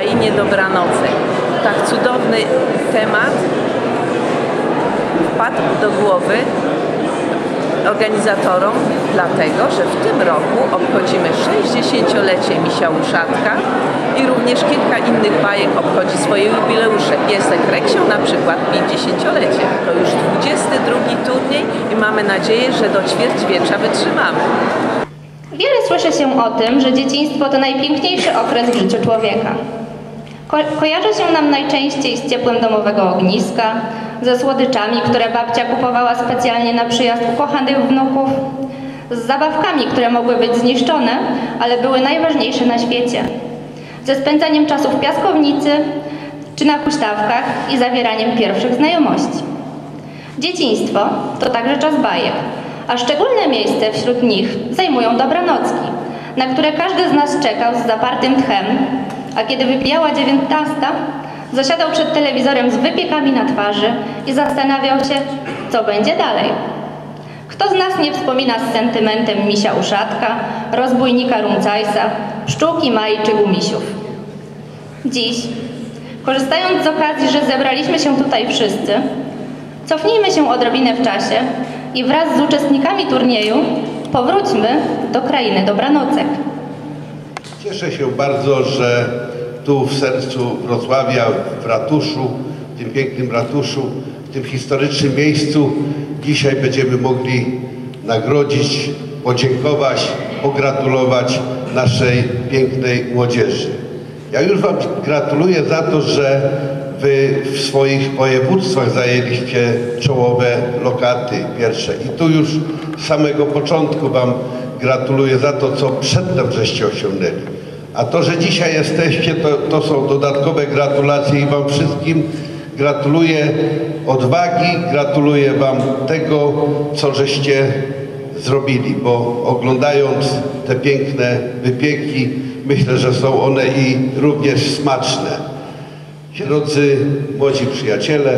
krainie dobranocek. Tak cudowny temat wpadł do głowy organizatorom, dlatego że w tym roku obchodzimy 60-lecie Misia Uszatka i również kilka innych bajek obchodzi swoje jubileusze. Piesek Reksio na przykład 50-lecie. To już 22 turniej i mamy nadzieję, że do ćwierćwiecza wytrzymamy. Wiele słyszy się o tym, że dzieciństwo to najpiękniejszy okres w życiu człowieka. Kojarzy się nam najczęściej z ciepłem domowego ogniska, ze słodyczami, które babcia kupowała specjalnie na przyjazd ukochanych wnuków, z zabawkami, które mogły być zniszczone, ale były najważniejsze na świecie, ze spędzaniem czasu w piaskownicy czy na huśtawkach i zawieraniem pierwszych znajomości. Dzieciństwo to także czas bajek, a szczególne miejsce wśród nich zajmują dobranocki, na które każdy z nas czekał z zapartym tchem, a kiedy wybijała 19, zasiadał przed telewizorem z wypiekami na twarzy i zastanawiał się, co będzie dalej. Kto z nas nie wspomina z sentymentem Misia Uszatka, rozbójnika Rumcajsa, pszczółki Mai czy Gumisiów? Dziś, korzystając z okazji, że zebraliśmy się tutaj wszyscy, cofnijmy się odrobinę w czasie i wraz z uczestnikami turnieju powróćmy do krainy dobranocek. Cieszę się bardzo, że tu w sercu Wrocławia, w ratuszu, w tym pięknym ratuszu, w tym historycznym miejscu dzisiaj będziemy mogli nagrodzić, podziękować, pogratulować naszej pięknej młodzieży. Ja już Wam gratuluję za to, że Wy w swoich województwach zajęliście czołowe lokaty pierwsze i tu już z samego początku Wam gratuluję za to, co przedtem żeście osiągnęli. A to, że dzisiaj jesteście, to są dodatkowe gratulacje i Wam wszystkim gratuluję odwagi, gratuluję Wam tego, co żeście zrobili, bo oglądając te piękne wypieki, myślę, że są one i również smaczne. Drodzy młodzi przyjaciele,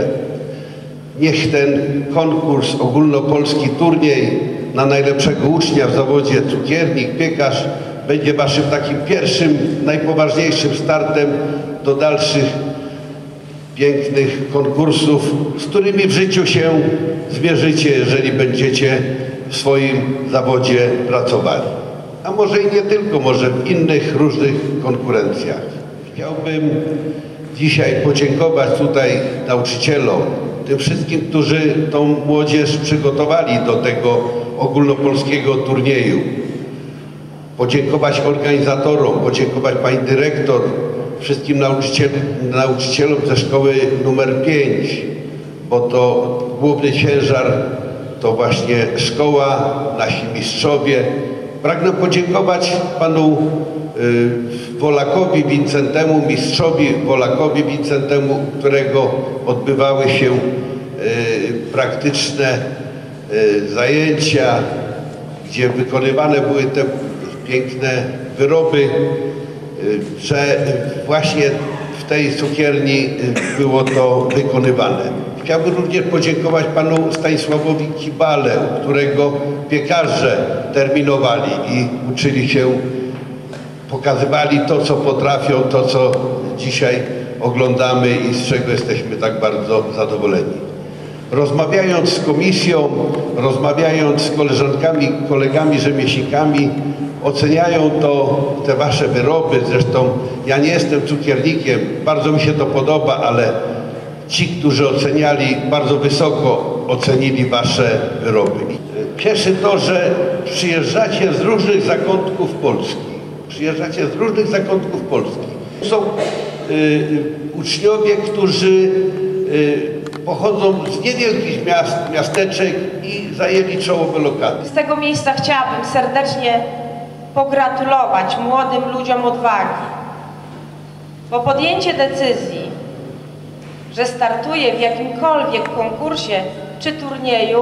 niech ten konkurs, ogólnopolski turniej na najlepszego ucznia w zawodzie cukiernik, piekarz będzie Waszym takim pierwszym, najpoważniejszym startem do dalszych pięknych konkursów, z którymi w życiu się zmierzycie, jeżeli będziecie w swoim zawodzie pracowali. A może i nie tylko, może w innych różnych konkurencjach. Chciałbym dzisiaj podziękować tutaj nauczycielom, tym wszystkim, którzy tą młodzież przygotowali do tego ogólnopolskiego turnieju. Podziękować organizatorom, podziękować pani dyrektor, wszystkim nauczycielom ze szkoły numer 5, bo to główny ciężar to właśnie szkoła, nasi mistrzowie. Pragnę podziękować panu Wolakowi Wincentemu, mistrzowi Wolakowi Wincentemu, którego odbywały się praktyczne zajęcia, gdzie wykonywane były te piękne wyroby, że właśnie w tej cukierni było to wykonywane. Chciałbym również podziękować panu Stanisławowi Kibale, u którego piekarze terminowali i uczyli się, pokazywali to, co potrafią, to, co dzisiaj oglądamy i z czego jesteśmy tak bardzo zadowoleni. Rozmawiając z komisją, rozmawiając z koleżankami, kolegami, rzemieślnikami, oceniają te wasze wyroby. Zresztą ja nie jestem cukiernikiem, bardzo mi się to podoba, ale ci, którzy oceniali, bardzo wysoko ocenili wasze wyroby. Cieszy to, że przyjeżdżacie z różnych zakątków Polski. Przyjeżdżacie z różnych zakątków Polski. Są uczniowie, którzy pochodzą z niewielkich miast, miasteczek i zajęli czołowe lokaty. Z tego miejsca chciałabym serdecznie pogratulować młodym ludziom odwagi, bo podjęcie decyzji, że startuje w jakimkolwiek konkursie czy turnieju,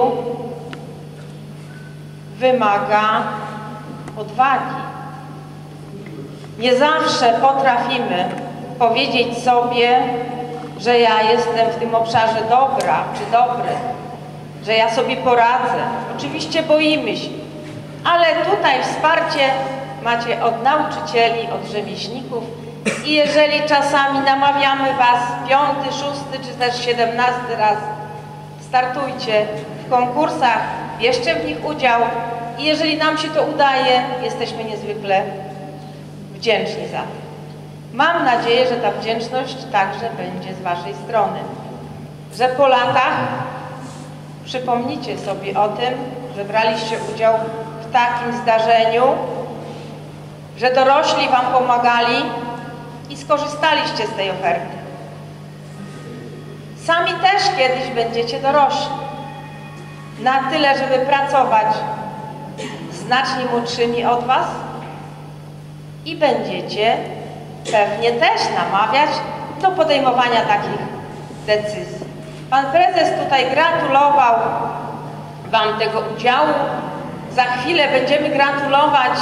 wymaga odwagi. Nie zawsze potrafimy powiedzieć sobie, że ja jestem w tym obszarze dobra czy dobry, że ja sobie poradzę. Oczywiście boimy się, ale tutaj wsparcie macie od nauczycieli, od rzemieślników I jeżeli czasami namawiamy Was 5., 6. czy też 17 raz, startujcie w konkursach, bierzcie w nich udział i jeżeli nam się to udaje, jesteśmy niezwykle wdzięczni za to. Mam nadzieję, że ta wdzięczność także będzie z Waszej strony, że po latach przypomnicie sobie o tym, że braliście udział w takim zdarzeniu, że dorośli Wam pomagali i skorzystaliście z tej oferty. Sami też kiedyś będziecie dorośli. Na tyle, żeby pracować z znacznie młodszymi od Was i będziecie pewnie też namawiać do podejmowania takich decyzji. Pan prezes tutaj gratulował Wam tego udziału. Za chwilę będziemy gratulować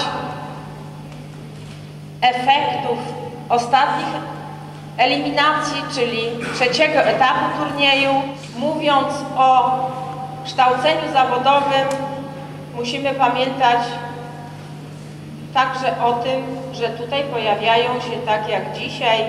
efektów ostatnich eliminacji, czyli 3. etapu turnieju. Mówiąc o kształceniu zawodowym, musimy pamiętać także o tym, że tutaj pojawiają się, tak jak dzisiaj,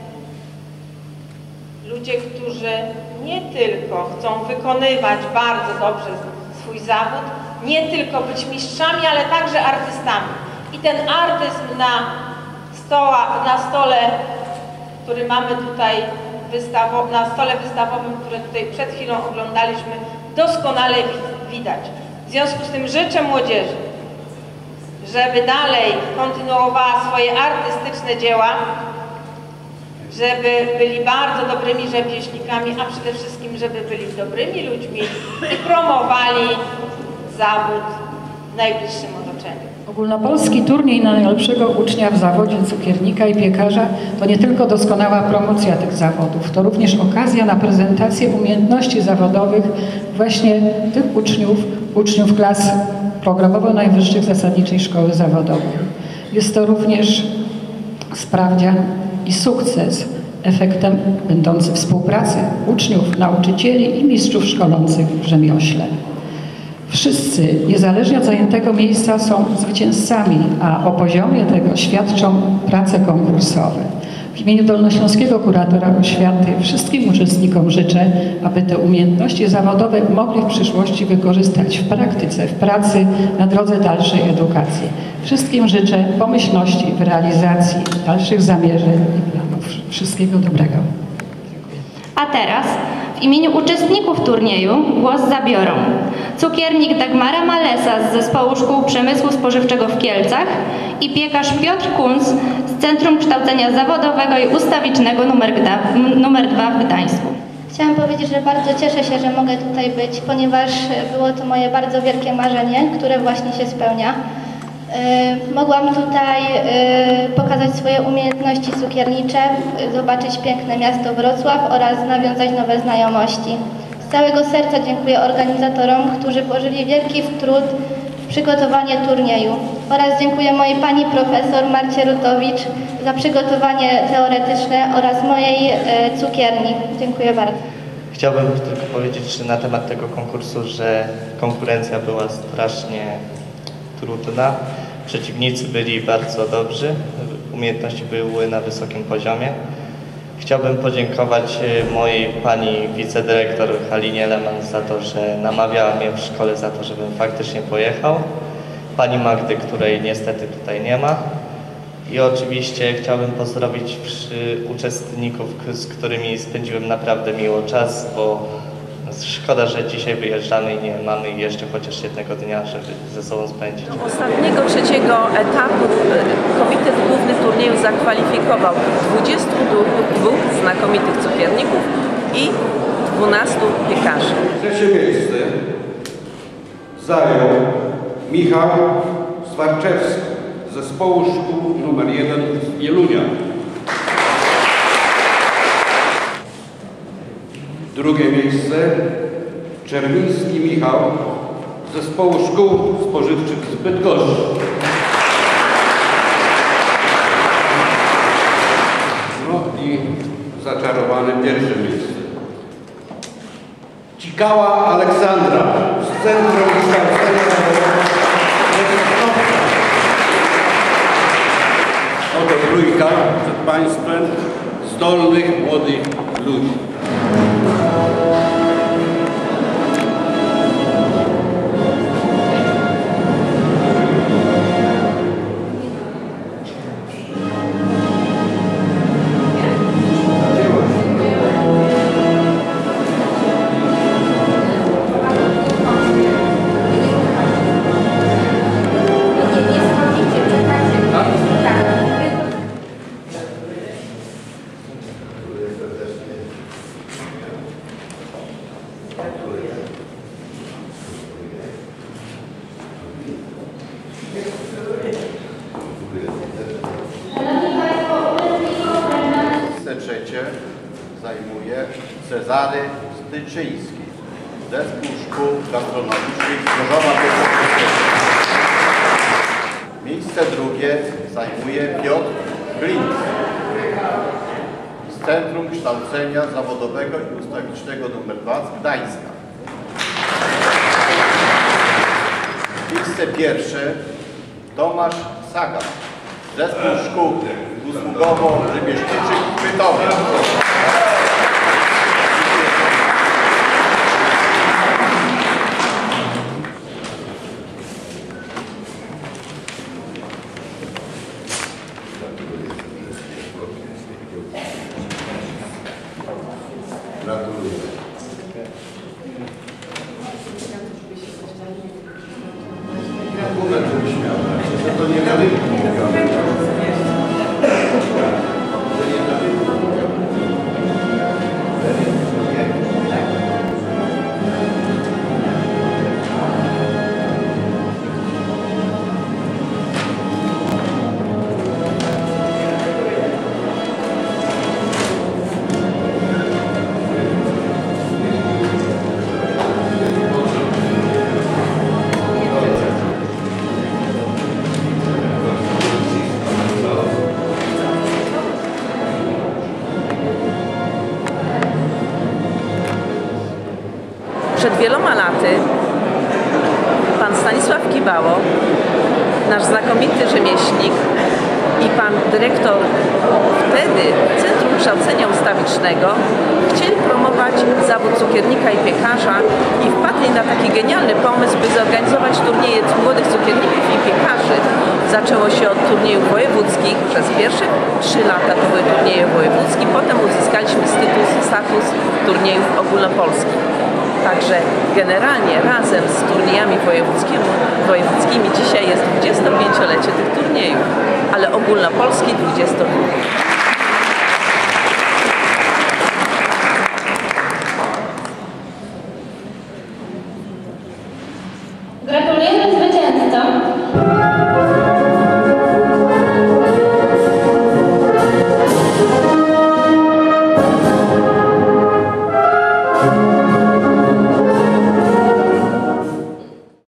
ludzie, którzy nie tylko chcą wykonywać bardzo dobrze swój zawód, nie tylko być mistrzami, ale także artystami. I ten artyzm na stole, który mamy tutaj, na stole wystawowym, który tutaj przed chwilą oglądaliśmy, doskonale widać. W związku z tym życzę młodzieży, żeby dalej kontynuowała swoje artystyczne dzieła, żeby byli bardzo dobrymi rzemieślnikami, a przede wszystkim, żeby byli dobrymi ludźmi i promowali zawód w najbliższym otoczeniu. Ogólnopolski turniej na najlepszego ucznia w zawodzie cukiernika i piekarza to nie tylko doskonała promocja tych zawodów, to również okazja na prezentację umiejętności zawodowych właśnie tych uczniów klas programowo najwyższych zasadniczej szkoły zawodowej. Jest to również sprawdzian i sukces, efektem będący współpracy uczniów, nauczycieli i mistrzów szkolących w rzemiośle. Wszyscy, niezależnie od zajętego miejsca, są zwycięzcami, a o poziomie tego świadczą prace konkursowe. W imieniu Dolnośląskiego Kuratora Oświaty wszystkim uczestnikom życzę, aby te umiejętności zawodowe mogli w przyszłości wykorzystać w praktyce, w pracy, na drodze dalszej edukacji. Wszystkim życzę pomyślności w realizacji dalszych zamierzeń i planów. Wszystkiego dobrego. A teraz w imieniu uczestników turnieju głos zabiorą cukiernik Dagmara Malesa z Zespołu Szkół Przemysłu Spożywczego w Kielcach i piekarz Piotr Kunz z Centrum Kształcenia Zawodowego i Ustawicznego nr 2 w Gdańsku. Chciałam powiedzieć, że bardzo cieszę się, że mogę tutaj być, ponieważ było to moje bardzo wielkie marzenie, które właśnie się spełnia. Mogłam tutaj pokazać swoje umiejętności cukiernicze, zobaczyć piękne miasto Wrocław oraz nawiązać nowe znajomości. Z całego serca dziękuję organizatorom, którzy włożyli wielki trud w przygotowanie turnieju oraz dziękuję mojej pani profesor Marcie Rutowicz za przygotowanie teoretyczne oraz mojej cukierni. Dziękuję bardzo. Chciałbym tylko powiedzieć że na temat tego konkursu, że konkurencja była strasznie trudna. Przeciwnicy byli bardzo dobrzy, umiejętności były na wysokim poziomie. Chciałbym podziękować mojej pani wicedyrektor Halinie Leman za to, że namawiała mnie w szkole za to, żebym faktycznie pojechał. Pani Magdy, której niestety tutaj nie ma. I oczywiście chciałbym pozdrowić uczestników, z którymi spędziłem naprawdę miło czas, bo szkoda, że dzisiaj wyjeżdżamy i nie mamy jeszcze chociaż jednego dnia, żeby ze sobą spędzić. Ostatniego 3. etapu Komitet Główny Turnieju zakwalifikował 22 znakomitych cukierników i 12 piekarzy. 3. miejsce zajął Michał Swarczewski z Zespołu Szkół nr 1 z Wielunia. 2. miejsce Czerwiński Michał z Zespołu Szkół Spożywczych z Bydgoszczy. No i zaczarowane 1. miejsce. Cikała Aleksandra z Centrum Kształcenia Zawodowego. Oto trójka przed Państwem zdolnych młodych ludzi. Trzecie zajmuje Cezary Styczyński, Zespół Szkół Gastronomicznych z Gorzowa Wielkopolskiego. Miejsce drugie zajmuje Piotr Bliński z Centrum Kształcenia Zawodowego i Ustawicznego nr 2 z Gdańska. Miejsce pierwsze Tomasz Saga, Zespół Szkół Usługowo-Rzemieślniczych w Bytomiu. Gratuluję. Dokument, żebyś miał. Że to nie na rynku. Przed wieloma laty pan Stanisław Kibało, nasz znakomity rzemieślnik i pan dyrektor wtedy Centrum Kształcenia Ustawicznego chcieli promować zawód cukiernika i piekarza i wpadli na taki genialny pomysł, by zorganizować turnieje młodych cukierników i piekarzy. Zaczęło się od turniejów wojewódzkich. Przez pierwsze 3 lata to były turnieje wojewódzkie, potem uzyskaliśmy status turniejów ogólnopolskich. Także generalnie razem z turniejami wojewódzkimi dzisiaj jest 25-lecie tych turniejów, ale ogólnopolski 22.